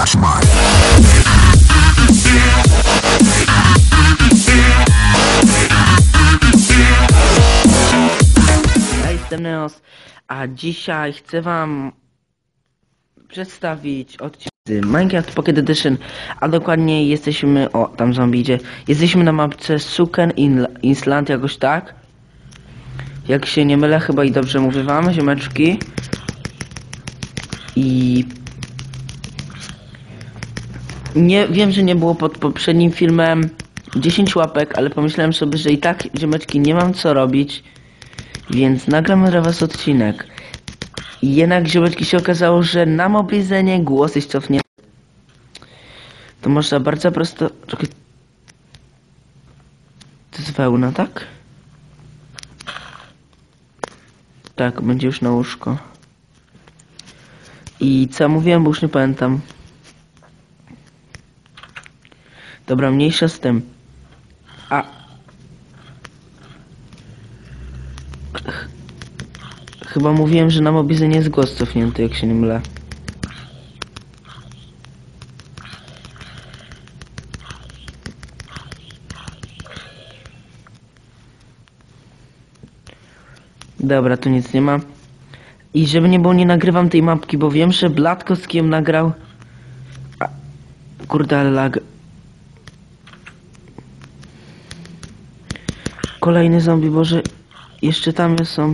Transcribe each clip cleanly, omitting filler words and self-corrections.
That's mine. Ja jestem Neos, a dzisiaj chcę wam przedstawić odcinek z Minecraft Pocket Edition, a dokładnie jesteśmy, o tam zombie idzie, jesteśmy na mapce Suken Island, jakoś tak. Jak się nie mylę, chyba i dobrze mówię wam, ziomeczki. I nie wiem, że nie było pod poprzednim filmem 10 łapek, ale pomyślałem sobie, że i tak, ziomeczki, nie mam co robić, więc nagram dla was odcinek. I jednak, ziomeczki, się okazało, że na mobilizenie głos jest cofnięty. To można bardzo prosto... Czekaj. To jest wełna, tak? Tak, będzie już na łóżko. I co mówiłem, bo już nie pamiętam. Dobra, mniejsza z tym. Chyba mówiłem, że na mobilizenie jest głos cofnięty, jak się nie mylę. Dobra, tu nic nie ma. I żeby nie było, nie nagrywam tej mapki, bo wiem, że Blatko z kim nagrał. Kurde, ale lag. Kolejny zombie, Boże. Jeszcze tam są.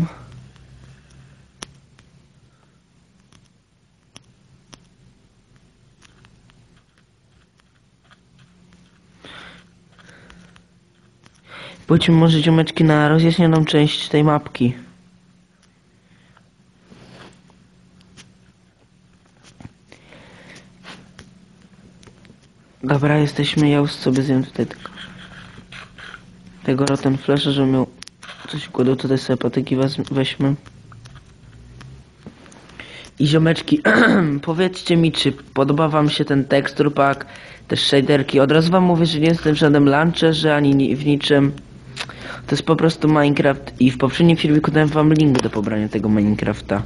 Pójdźmy może, ziomeczki, na rozjaśnioną część tej mapki. Dobra, jesteśmy, ja już sobie zjem tutaj tego rotten flasha, żeby miał coś układał, tutaj sobie patyki weźmy. I ziomeczki, powiedzcie mi, czy podoba wam się ten texture pack, te shaderki. Od razu wam mówię, że nie jestem w żadnym launcherze, ani w niczym. To jest po prostu Minecraft i w poprzednim filmiku dałem wam link do pobrania tego Minecrafta.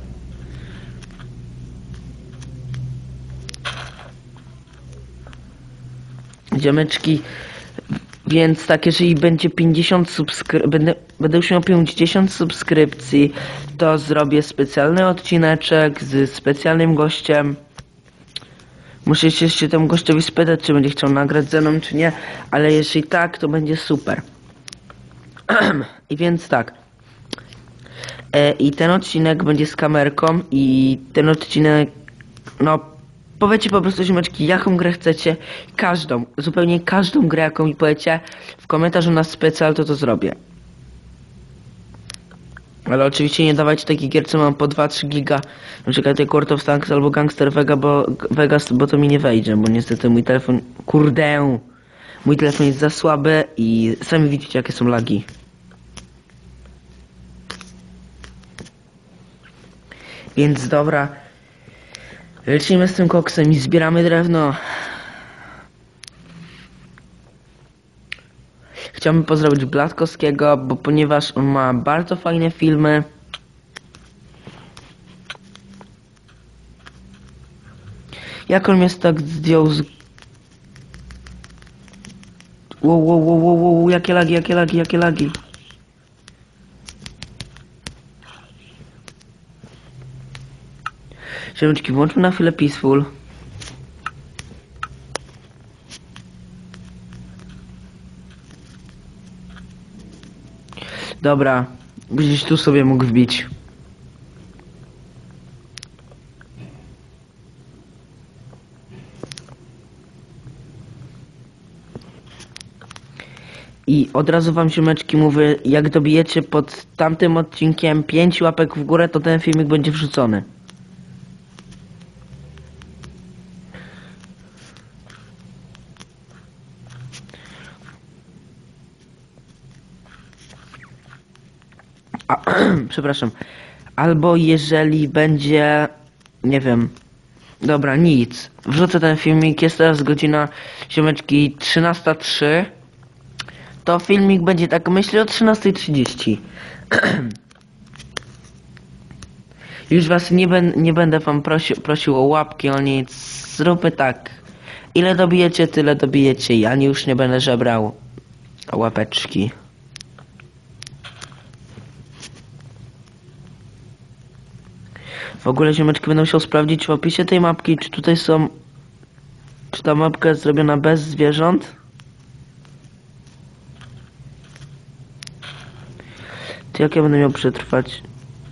Ziomeczki, więc tak, jeżeli będzie 50 będę już miał 50 subskrypcji, to zrobię specjalny odcineczek z specjalnym gościem. Muszę się temu gościowi spytać, czy będzie chciał nagrać ze mną, czy nie, ale jeśli tak, to będzie super. I więc tak. I ten odcinek będzie z kamerką i ten odcinek, no powiecie po prostu, ziomeczki, jaką grę chcecie, każdą, zupełnie każdą grę, jaką mi powiecie w komentarzu na specjal, to zrobię. Ale oczywiście nie dawajcie takich gier, co mam po 2-3 giga, na przykład jak World of Tanks albo Gangster Vegas, bo to mi nie wejdzie, bo niestety mój telefon, kurde, mój telefon jest za słaby i sami widzicie, jakie są lagi. Więc dobra, lecimy z tym koksem i zbieramy drewno. Chciałbym pozdrowić Blatkowskiego, bo ponieważ on ma bardzo fajne filmy. Jak on mnie tak zdjął z... Wow, jakie lagi. Ziomeczki, włączmy na chwilę peaceful. Dobra, gdzieś tu sobie mógł wbić. I od razu wam, ziomeczki, mówię, jak dobijecie pod tamtym odcinkiem 5 łapek w górę, to ten filmik będzie wrzucony. Przepraszam. Albo jeżeli będzie... Nie wiem. Dobra, nic. Wrzucę ten filmik. Jest teraz godzina, ziomeczki, 13:03. To filmik będzie, tak myślę, o 13:30. Już was nie będę wam prosił o łapki, o nic. Zróbmy tak. Ile dobijecie, tyle dobijecie. Ja już nie będę żebrał o łapeczki. W ogóle ziomeczki będę musiał sprawdzić w opisie tej mapki, czy tutaj są... Czy ta mapka jest zrobiona bez zwierząt? To jak ja będę miał przetrwać?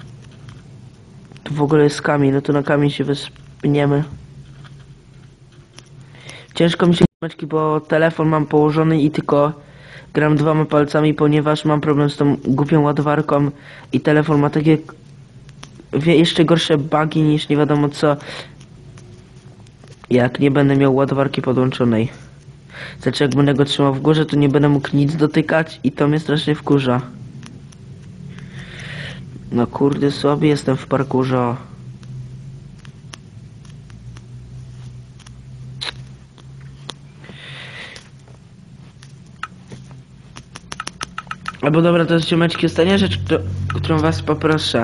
Tu w ogóle jest kamień, no to na kamień się wyspniemy. Ciężko mi się ziomeczki, bo telefon mam położony i tylko gram 2 palcami, ponieważ mam problem z tą głupią ładowarką i telefon ma takie jeszcze gorsze bugi niż nie wiadomo co, jak nie będę miał ładowarki podłączonej. Znaczy jak będę go trzymał w górze, to nie będę mógł nic dotykać i to mnie strasznie wkurza. No kurde, sobie jestem w parkurze. Albo dobra, to jest ziomeczki ostatnia rzecz, którą was poproszę.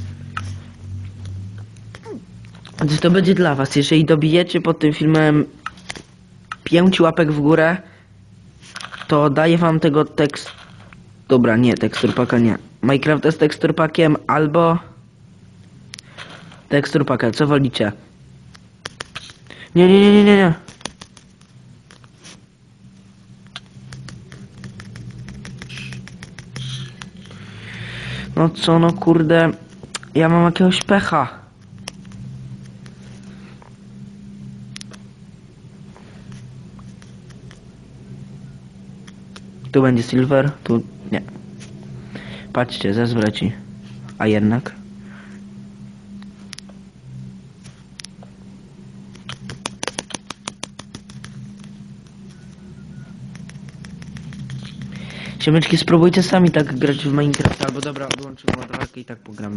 To będzie dla was, jeżeli dobijecie pod tym filmem 5 łapek w górę, to daję wam tego tekst... Dobra, nie, teksturpaka nie. Minecraft z teksturpakiem albo... Teksturpaka, co wolicie? Nie. No co, no kurde... Ja mam jakiegoś pecha. Tu będzie silver, tu nie. Patrzcie, zezbreci. A jednak. Siemeczki, spróbujcie sami tak grać w Minecraft, albo dobra, odłączymy ładowarkę i tak pogramy.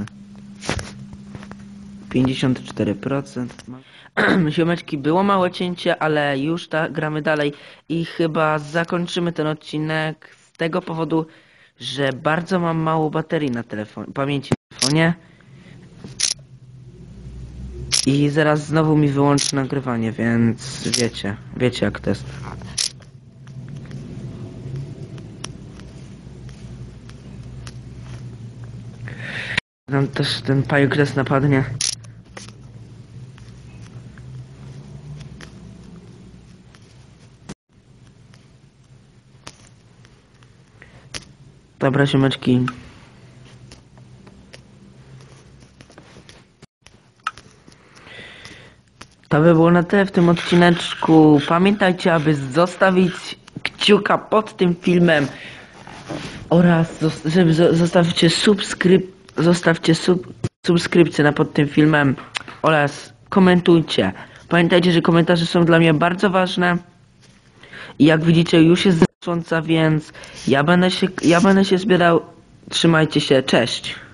54%. Siemeczki, było małe cięcie, ale już tak gramy dalej i chyba zakończymy ten odcinek z tego powodu, że bardzo mam mało baterii na pamięci na telefonie i zaraz znowu mi wyłączy nagrywanie, więc wiecie jak to jest. Tam też ten pajokres napadnie. Dobra, siomeczki. To by było na tyle w tym odcineczku. Pamiętajcie, aby zostawić kciuka pod tym filmem oraz zostawcie subskrypcję pod tym filmem oraz komentujcie. Pamiętajcie, że komentarze są dla mnie bardzo ważne. I jak widzicie, już jest znacząca, więc ja będę się zbierał. Trzymajcie się, cześć.